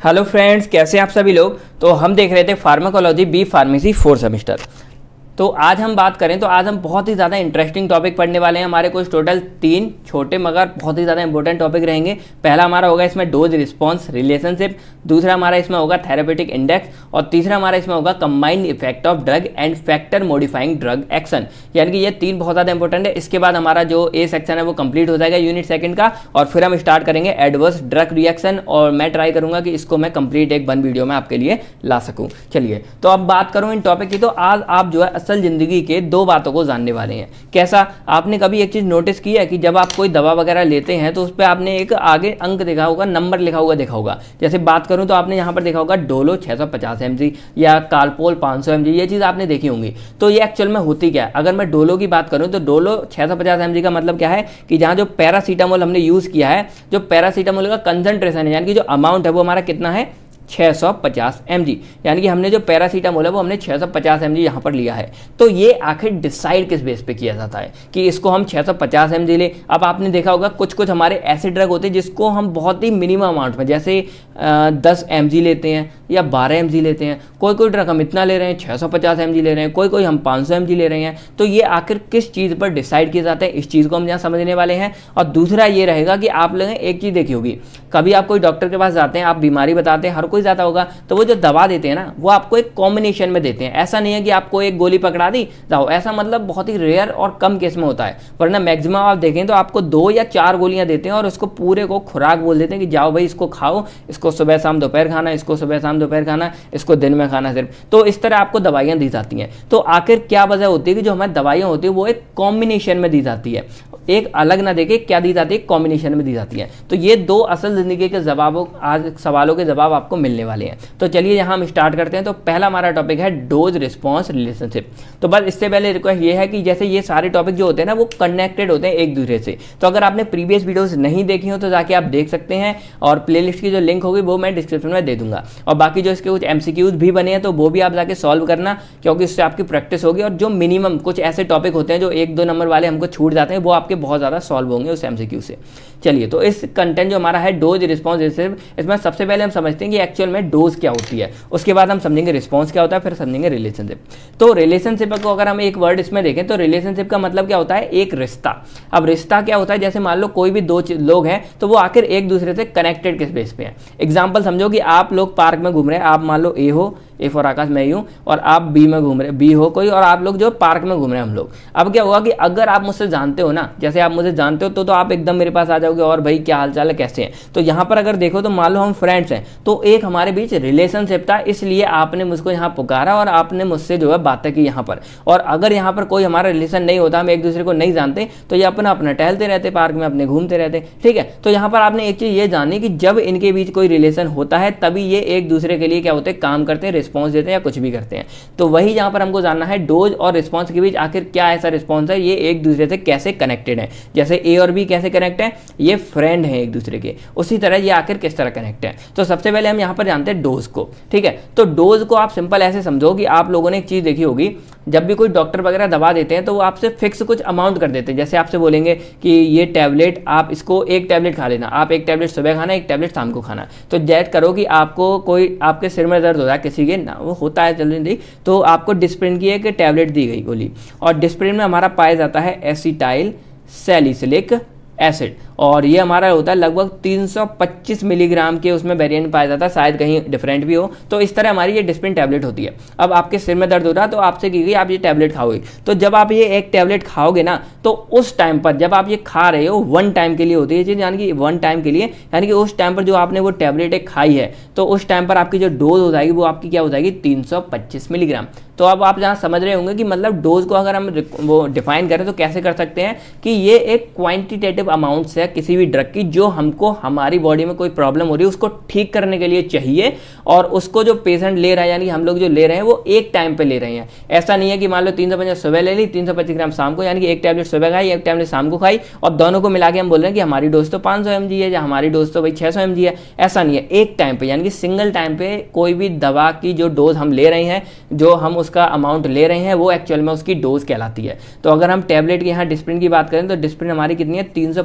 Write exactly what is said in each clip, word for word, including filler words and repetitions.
Hello friends, कैसे आप सभी लोग। तो हम देख रहे थे pharmacology B pharmacy fourth semester. तो आज हम बात करें तो आज हम बहुत ही ज़्यादा इंटरेस्टिंग टॉपिक पढ़ने वाले हैं। हमारे कुछ टोटल तीन छोटे मगर बहुत ही ज़्यादा इंपॉर्टेंट टॉपिक रहेंगे। पहला हमारा होगा इसमें डोज रिस्पॉन्स रिलेशनशिप, दूसरा हमारा इसमें होगा थेरेपेटिक इंडेक्स और तीसरा हमारा इसमें होगा combined effect of drug and factor modifying drug action. यानी कि ये तीन बहुत ज़्यादा इंपॉर्टेंट है। इसके बाद हमारा जो ए सेक्शन है वो कंप्लीट हो जाएगा यूनिट सेकंड का, और फिर हम स्टार्ट करेंगे एडवर्स ड्रग रिएक्शन, और मैं ट्राई करूंगा कि इसको मैं कंप्लीट एक वन वीडियो में आपके लिए ला सकूं। चलिए तो अब बात करूं इन टॉपिक की, तो आज आप जो है असल जिंदगी के दो बातों को जानने वाले हैं। कैसा, आपने कभी एक चीज नोटिस की है कि जब आप कोई दवा वगैरह लेते हैं तो उस पर आपने एक आगे अंक देखा होगा, नंबर लिखा हुआ देखा होगा। जैसे बात करूं तो आपने यहां पर देखा होगा डोलो छह सौ पचास एम जी या कार्पोल पाँच सौ एम जी, ये चीज आपने देखी होंगी। तो ये एक्चुअल में होती क्या है, अगर मैं डोलो की बात करूं तो डोलो छह सौ पचास एम जी का मतलब क्या है कि जहां जो पैरासीटामोल हमने यूज किया है, जो पैरासीटामोल का कंसंट्रेशन है यानी कि जो अमाउंट है वो हमारा कितना है छह सौ पचास एम जी, यानी कि हमने जो पैरासीटामोल है वो हमने छह सौ पचास एम जी यहाँ पर लिया है। तो ये आखिर डिसाइड किस बेस पे किया जाता है कि इसको हम छह सौ पचास एम जी ले। अब आपने देखा होगा कुछ कुछ हमारे ऐसे ड्रग होते हैं जिसको हम बहुत ही मिनिमम अमाउंट में, जैसे दस एम जी लेते हैं या बारह एम जी लेते हैं। कोई कोई ड्रग हम इतना ले रहे हैं, छह सौ पचास एम जी ले रहे हैं, कोई कोई हम पाँच सौ एम जी ले रहे हैं। तो ये आखिर किस चीज़ पर डिसाइड किया जाता है, इस चीज़ को हम यहाँ समझने वाले हैं। और दूसरा ये रहेगा कि आप लोगों ने एक चीज़ देखी होगी, कभी आप कोई डॉक्टर के पास जाते हैं, आप बीमारी बताते हैं, हर कोई जाता होगा, तो वो जो दवा देते हैं ना वो आपको एक कॉम्बिनेशन में देते हैं। ऐसा नहीं है कि आपको एक गोली पकड़ा दी जाओ, ऐसा मतलब बहुत ही रेयर और कम केस में होता है। वरना मैक्सिमम आप देखें तो आपको दो या चार गोलियां देते हैं और उसको पूरे को खुराक बोल देते हैं कि जाओ भाई इसको खाओ, इसको सुबह शाम दोपहर खाना, इसको सुबह शाम दोपहर खाना, इसको दिन में खाना सिर्फ। तो इस तरह आपको दवाइयां दी जाती हैं। तो आखिर क्या वजह होती है कि जो हमारी दवाइयां होती है वो एक कॉम्बिनेशन में दी जाती है, एक अलग ना देके क्या दी जाती है, कॉम्बिनेशन में दी जाती है। तो ये दो असल जिंदगी के जवाबों, आज सवालों के जवाब आपको मिलने वाले हैं। तो चलिए यहाँ हम स्टार्ट करते हैं। तो पहला हमारा टॉपिक है डोज रिस्पॉन्स रिलेशनशिप। तो बस इससे पहले रिक्वेस्ट ये है कि जैसे ये सारे टॉपिक जो होते हैं ना वो कनेक्टेड होते हैं एक दूसरे से। तो अगर आपने प्रीवियस वीडियोस नहीं देखी हो तो जाके आप देख सकते हैं, और प्लेलिस्ट की जो लिंक होगी वो मैं डिस्क्रिप्शन में दे दूंगा। और बाकी जो इसके कुछ एमसीक्यूज भी बने हैं तो वो भी आप जाके सॉल्व करना, क्योंकि इससे आपकी प्रैक्टिस होगी। और जो मिनिमम कुछ ऐसे टॉपिक होते हैं जो एक दो नंबर वाले हमको छूट जाते हैं वो आपके बहुत ज़्यादा सॉल्व होंगे उस एमसीक्यू से। चलिए तो इस कंटेंट जो हमारा है डोज रिस्पॉन्स रिलेशनशिप, इसमें सबसे पहले हम समझते हैं कि एक्चुअल में डोज क्या होती है, उसके बाद हम समझेंगे रिस्पॉन्स क्या होता है, फिर समझेंगे रिलेशनशिप। तो रिलेशनशिप को अगर हम एक वर्ड इसमें देखें तो रिलेशनशिप का मतलब क्या होता है, एक रिश्ता। अब रिश्ता क्या होता है, जैसे मान लो कोई भी दो लोग हैं तो वो आखिर एक दूसरे से कनेक्टेड किस बेस पे हैं। एग्जाम्पल समझो कि आप लोग पार्क में घूम रहे हैं, आप मान लो ए हो, ए फॉर आकाश मैं ही हूं, और आप बी में घूम रहे, बी हो कोई, और आप लोग जो पार्क में घूम रहे हैं हम लोग। अब क्या होगा कि अगर आप मुझसे जानते हो ना, जैसे आप मुझे जानते हो तो, तो आप एकदम मेरे पास आ जाओगे और भाई क्या हालचाल है, कैसे हैं। तो यहाँ पर अगर देखो तो मान लो हम फ्रेंड्स हैं, तो एक हमारे बीच रिलेशनशिप था, इसलिए आपने मुझको यहाँ पुकारा और आपने मुझसे जो है बातें की यहाँ पर। और अगर यहाँ पर कोई हमारा रिलेशन नहीं होता, हम एक दूसरे को नहीं जानते, तो ये अपना अपना टहलते रहते पार्क में, अपने घूमते रहते। ठीक है, तो यहाँ पर आपने एक चीज ये जानी कि जब इनके बीच कोई रिलेशन होता है तभी ये एक दूसरे के लिए क्या होते हैं, काम करते हैं, रिस्पॉन्स देते हैं या कुछ भी करते हैं। तो वही यहाँ पर हमको जानना है डोज और रिस्पॉन्स के बीच आखिर क्या ऐसा रिस्पॉन्स है, ये एक दूसरे से कैसे कनेक्टेड है। जैसे ए और बी कैसे कनेक्ट है, ये फ्रेंड है एक दूसरे के, उसी तरह ये आखिर किस तरह कनेक्ट है। तो सबसे पहले हम यहाँ पर जानते हैं डोज को। ठीक है, तो डोज को आप सिंपल ऐसे समझो कि आप लोगों ने एक चीज देखी होगी, जब भी कोई डॉक्टर वगैरह दवा देते हैं तो वो आपसे फिक्स कुछ अमाउंट कर देते हैं। जैसे आपसे बोलेंगे कि ये टैबलेट आप इसको एक टैबलेट खा लेना, आप एक टैबलेट सुबह खाना, एक टैबलेट शाम को खाना। तो जैट करो कि आपको कोई, आपके सिर में दर्द हो रहा है किसी के ना, वो होता है जल्दी, तो आपको डिस्प्रिन की एक टैबलेट दी गई गोली, और डिस्प्रिन में हमारा पाया जाता है एसिटाइल सैलिसिलिक एसिड, और ये हमारा होता है लगभग तीन सौ पच्चीस मिलीग्राम के उसमें वेरिएंट पाया जाता है, शायद कहीं डिफरेंट भी हो। तो इस तरह हमारी ये डिस्प्रिन टैबलेट होती है। अब आपके सिर में दर्द हो रहा है तो आपसे की गई आप ये टैबलेट खाओगे, तो जब आप ये एक टैबलेट खाओगे ना तो उस टाइम पर जब आप ये खा रहे हो वन टाइम के लिए होती है चीज़, यानी कि वन टाइम के लिए, यानी कि उस टाइम पर जो आपने वो टैबलेट एक खाई है तो उस टाइम पर आपकी जो डोज हो जाएगी वो आपकी क्या हो जाएगी, तीन सौ पच्चीस मिलीग्राम। तो अब आप जहाँ समझ रहे होंगे कि मतलब डोज को अगर हम वो डिफाइन करें तो कैसे कर सकते हैं कि ये एक क्वांटिटेटिव अमाउंट्स है किसी भी ड्रग की जो हमको हमारी बॉडी में कोई प्रॉब्लम हो रही है उसको ठीक करने के लिए चाहिए, और उसको जो पेशेंट ले रहा है यानी हम लोग जो ले रहे हैं वो एक टाइम पे ले रहे हैं। ऐसा नहीं है कि मान लो तीन सौ पचास सुबह ले ली, तीन सौ पच्चीस ग्राम शाम को, यानी कि एक टैबलेट सुबह खाई, एक टैबलेट शाम को खाई, और दोनों को मिला के हम बोल रहे हैं कि हमारी डोज तो पाँच सौ एम जी है या हमारी डोज तो भाई छः सौ एम जी है। ऐसा नहीं है, एक टाइम पे यानी कि सिंगल टाइम पे कोई भी दवा की जो डोज हम ले रहे हैं, जो हम उसका अमाउंट ले रहे हैं वो एक्चुअल में उसकी डोज कहलाती है। तो अगर हम टैबलेट की यहाँ डिस्प्रिन की बात करें तो डिस्प्रिन हमारी कितनी है, तीन सौ पच्चीस एम जी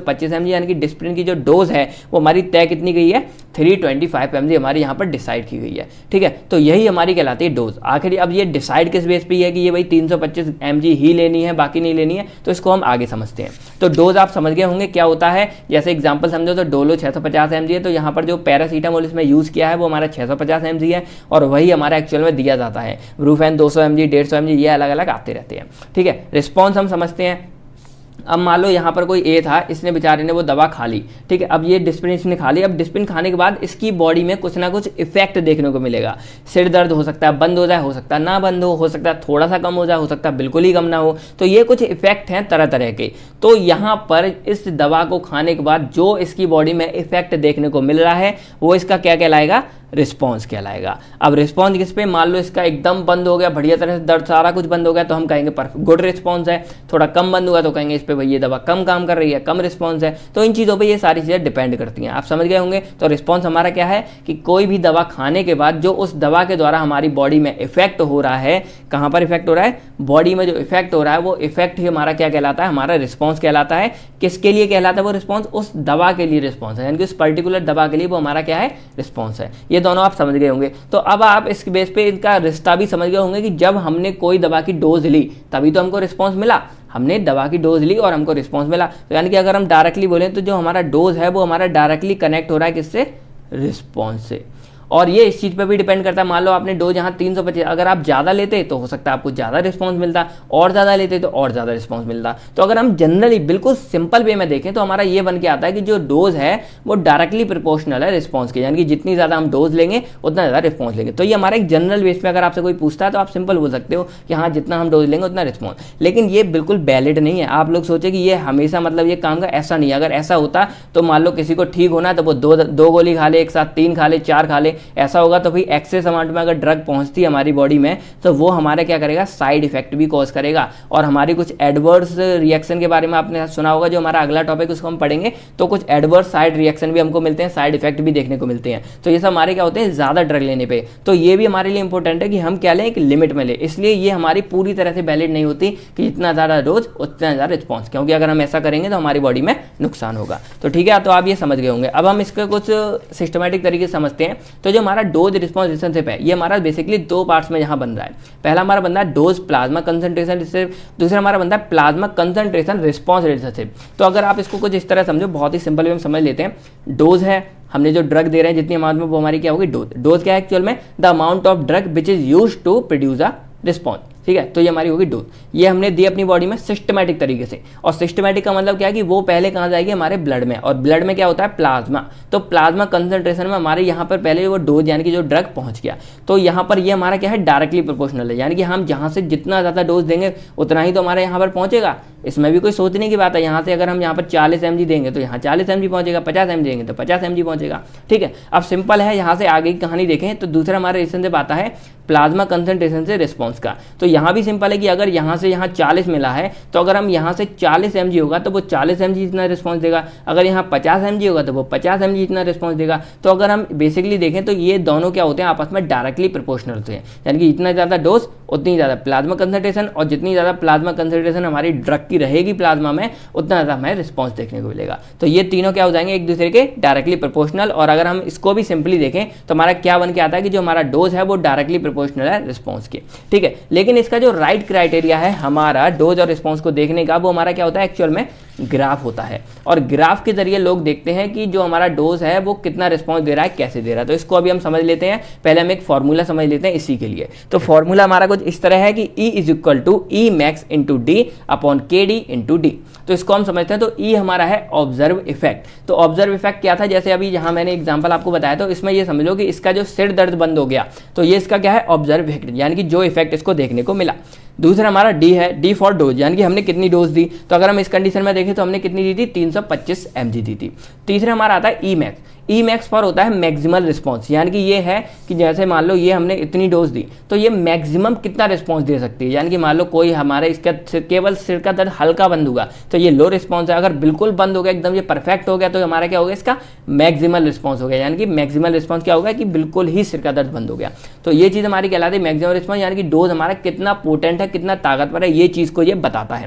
जी यानी कि डिस्प्रिन की जो डोज है वो हमारी तय कितनी गई है, three twenty five M G हमारी यहाँ पर डिसाइड की गई है। ठीक है, तो यही हमारी कहलाती है डोज। आखिर अब ये डिसाइड किस बेस पे है कि ये भाई तीन सौ पच्चीस एम जी ही लेनी है, बाकी नहीं लेनी है, तो इसको हम आगे समझते हैं। तो डोज आप समझ गए होंगे क्या होता है। जैसे एग्जांपल समझो तो डोलो छह सौ पचास एम जी है, तो यहाँ पर जो पैरासीटामोल इसमें यूज़ किया है वो हमारा छह सौ पचास एम जी है और वही हमारा एक्चुअल में दिया जाता है। ब्रूफेन दो सौ एम जी, डेढ़ सौ एम जी, ये अलग अलग आते रहते हैं। ठीक है, रिस्पॉन्स हम समझते हैं। अब मान लो यहाँ पर कोई ए था, इसने बेचारे ने वो दवा खा ली। ठीक है, अब ये डिस्प्रिन इसने खा ली। अब डिस्प्रिन खाने के बाद इसकी बॉडी में कुछ ना कुछ इफेक्ट देखने को मिलेगा। सिर दर्द हो सकता है बंद हो जाए, हो सकता है ना बंद हो, हो सकता है थोड़ा सा कम हो जाए, हो सकता है बिल्कुल ही कम ना हो। तो ये कुछ इफेक्ट हैं तरह तरह के। तो यहाँ पर इस दवा को खाने के बाद जो इसकी बॉडी में इफेक्ट देखने को मिल रहा है वो इसका क्या कहलाएगा, रिस्पॉन्स कहलाएगा। अब रिस्पॉन्स किस पे, मान लो इसका एकदम बंद हो गया, बढ़िया तरह से दर्द सारा कुछ बंद हो गया, तो हम कहेंगे परफेक्ट गुड रिस्पॉन्स है। थोड़ा कम बंद हुआ तो कहेंगे इस पे भाई ये दवा कम काम कर रही है, कम रिस्पॉन्स है। तो इन चीज़ों पे ये सारी चीज़ें डिपेंड करती हैं, आप समझ गए होंगे। तो रिस्पॉन्स हमारा क्या है कि कोई भी दवा खाने के बाद जो उस दवा के द्वारा हमारी बॉडी में इफेक्ट हो रहा है, कहाँ पर इफेक्ट हो रहा है, बॉडी में जो इफेक्ट हो रहा है वो इफेक्ट ही हमारा क्या कहलाता है, हमारा रिस्पॉन्स कहलाता है। किसके लिए कहलाता है वो रिस्पॉन्स, उस दवा के लिए रिस्पॉन्स है, यानी कि उस पर्टिकुलर दवा के लिए वो हमारा क्या है, रिस्पॉन्स है। ये दोनों आप समझ गए होंगे। तो अब आप इस बेस पे इनका रिश्ता भी समझ गए होंगे कि जब हमने कोई दवा की डोज ली तभी तो हमको रिस्पॉन्स मिला। हमने दवा की डोज ली और हमको रिस्पॉन्स मिला। तो यानी कि अगर हम डायरेक्टली बोलें तो जो हमारा डोज है वो हमारा डायरेक्टली कनेक्ट हो रहा है किससे, रिस्पॉन्स से। और ये इस चीज़ पे भी डिपेंड करता है। मान लो आपने डोज यहाँ तीन सौ पच्चीस, अगर आप ज़्यादा लेते तो हो सकता है आपको ज़्यादा रिस्पॉन्स मिलता, और ज़्यादा लेते तो और ज़्यादा रिस्पॉन्स मिलता। तो अगर हम जनरली बिल्कुल सिंपल वे में देखें तो हमारा ये बन के आता है कि जो डोज है वो डायरेक्टली प्रोपोर्शनल है रिस्पॉन्स के, यानी कि जितनी ज़्यादा हम डोज लेंगे उतना ज़्यादा रिस्पॉन्स लेंगे। तो ये हमारा एक जनरल बेस पे अगर आपसे कोई पूछता है तो आप सिंपल बोल सकते हो कि हाँ जितना हम डोज लेंगे उतना रिस्पॉन्स। लेकिन ये बिल्कुल वैलिड नहीं है। आप लोग सोचे कि ये हमेशा मतलब ये काम का, ऐसा नहीं है। अगर ऐसा होता तो मान लो किसी को ठीक होना तो वो दो दो गोली खा ले एक साथ, तीन खा ले, चार खा ले, ऐसा होगा तो एक्सेस अमाउंट में अगर ड्रग पहुंचती है हमारी बॉडी में तो वो हमारे क्या करेगा, साइड इफेक्ट भी कॉज करेगा और हमारी कुछ एडवर्स रिएक्शन के बारे में आपने सुना होगा। जो हमारा अगला टॉपिक उसको हम पढ़ेंगे तो कुछ एडवर्स साइड रिएक्शन भी हमको मिलते हैं, साइड इफेक्ट भी देखने को मिलते हैं। तो ये सब हमारे क्या होते हैं, ज्यादा ड्रग लेने पे। तो ये भी हमारे लिए इंपॉर्टेंट है कि हम क्या लें, एक लिमिट में ले। इसलिए ये हमारी पूरी तरह से वैलिड नहीं होती कि जितना ज्यादा डोज उतना ज्यादा रिस्पॉन्स, क्योंकि अगर हम ऐसा करेंगे तो हमारी बॉडी में नुकसान होगा। तो ठीक है, तो आप ये समझ गए होंगे। अब हम इसके कुछ सिस्टमेटिक तरीके से समझते हैं। तो जो हमारा डोज रिस्पॉन्स रिलेशनशिप है ये हमारा बेसिकली दो पार्ट्स में यहाँ बन रहा है। पहला हमारा बन रहा है डोज प्लाज्मा कंसंट्रेशन रिलेशनशिप, दूसरा हमारा बनता है प्लाज्मा कंसंट्रेशन रिस्पॉन्स रिलेशनशिप। तो अगर आप इसको कुछ इस तरह समझो, बहुत ही सिंपल वे में समझ लेते हैं। डोज है, हमने जो ड्रग दे रहे हैं जितनी अमाउंट में वो हमारी क्या होगी, डोज। डोज क्या है एक्चुअल में, the amount of drug which is used to produce a response. ठीक है, तो ये हमारी होगी डोज। ये हमने दी अपनी बॉडी में सिस्टमैटिक तरीके से। और सिस्टमैटिक का मतलब क्या है कि वो पहले कहाँ जाएगी, हमारे ब्लड में। और ब्लड में क्या होता है, प्लाज्मा। तो प्लाज्मा कंसंट्रेशन में हमारे यहाँ पर पहले वो डोज यानी कि जो ड्रग पहुंच गया, तो यहाँ पर ये हमारा क्या है, डायरेक्टली प्रोपोर्शनल है। यानी कि हम जहाँ से जितना ज़्यादा डोज देंगे उतना ही तो हमारे यहाँ पर पहुँचेगा। इसमें भी कोई सोचने की बात है। यहाँ से अगर हम यहाँ पर चालीस एम जी देंगे तो यहाँ चालीस एम जी पहुँचेगा, पचास एम जी देंगे तो पचास एम जी पहुँचेगा। ठीक है, अब सिंपल है। यहाँ से आगे की कहानी देखें तो दूसरा हमारे रिलेशनशिप आता है प्लाज्मा कंसंट्रेशन से रिस्पॉन्स का। तो यहाँ भी सिंपल है कि अगर यहाँ से यहाँ चालीस मिला है तो अगर हम यहाँ से चालीस एम जी होगा तो वो चालीस एम जी इतना रिस्पॉन्स देगा। अगर यहाँ पचास एम जी होगा तो वो पचास एम जी इतना रिस्पॉन्स देगा। तो अगर हम बेसिकली देखें तो ये दोनों क्या होते हैं, आपस में डायरेक्टली प्रोपोर्शनल होते हैं। यानी कि जितना ज़्यादा डोज उतनी ज़्यादा प्लाज्मा कंसंट्रेशन, और जितनी ज़्यादा प्लाज्मा कंसंट्रेशन हमारी ड्रग की रहेगी प्लाज्मा में उतना ज़्यादा हमें रिस्पॉन्स देखने को मिलेगा। तो ये तीनों क्या हो जाएंगे, एक दूसरे के डायरेक्टली प्रोपोर्शनल। और अगर हम इसको भी सिंपली देखें तो हमारा क्या बन के आता है कि जो हमारा डोज है वो डायरेक्टली प्रोपोर्शनल है रिस्पॉन्स के। ठीक है, लेकिन इसका जो राइट क्राइटेरिया है हमारा डोज और रिस्पॉन्स को देखने का, वो हमारा क्या होता है, एक्चुअल में ग्राफ होता है। और ग्राफ के जरिए लोग देखते हैं कि जो हमारा डोज है वो कितना रिस्पॉन्स दे रहा है, कैसे दे रहा है। तो इसको अभी हम समझ लेते हैं। पहले हम एक फॉर्मूला समझ लेते हैं इसी के लिए। तो फॉर्मूला हमारा कुछ इस तरह है कि E is equal to E max into D upon K D into D. तो इसको हम समझते हैं। तो E हमारा है ऑब्जर्व इफेक्ट। तो ऑब्जर्व इफेक्ट क्या था, जैसे अभी यहाँ मैंने एग्जांपल आपको बताया, तो इसमें ये समझ लो कि इसका जो सिर दर्द बंद हो गया, तो ये इसका क्या है, ऑब्जर्व इफेक्ट, यानी कि जो इफेक्ट इसको देखने को मिला। दूसरा हमारा डी है, डी फॉर डोज, यानी कि हमने कितनी डोज दी। तो अगर हम इस कंडीशन में देखें तो हमने कितनी दी थी, तीन सौ पच्चीस एम जी दी थी। तीसरा हमारा आता है ई मैक्स। ई मैक्स पर होता है मैक्सिमल रिस्पॉन्स, यानी कि ये है कि जैसे मान लो ये हमने इतनी डोज दी तो ये मैक्सिमम कितना रिस्पॉन्स दे सकती है। यानी कि मान लो कोई हमारे इसका केवल सिर का दर्द हल्का बंद होगा तो ये लो रिस्पॉन्स है। अगर बिल्कुल बंद हो गया, एकदम ये परफेक्ट हो गया, तो हमारा क्या हो गया, इसका मैक्सिमल रिस्पॉन्स हो गया। यानी कि मैक्सिमल रिस्पॉन्स क्या होगा कि बिल्कुल ही सिर का दर्द बंद हो गया। तो ये चीज़ हमारी कहलाती है मैक्सिमम रिस्पॉन्स, यानी कि डोज हमारा कितना पोटेंट है, कितना ताकतवर है, ये चीज़ को ये बताता है।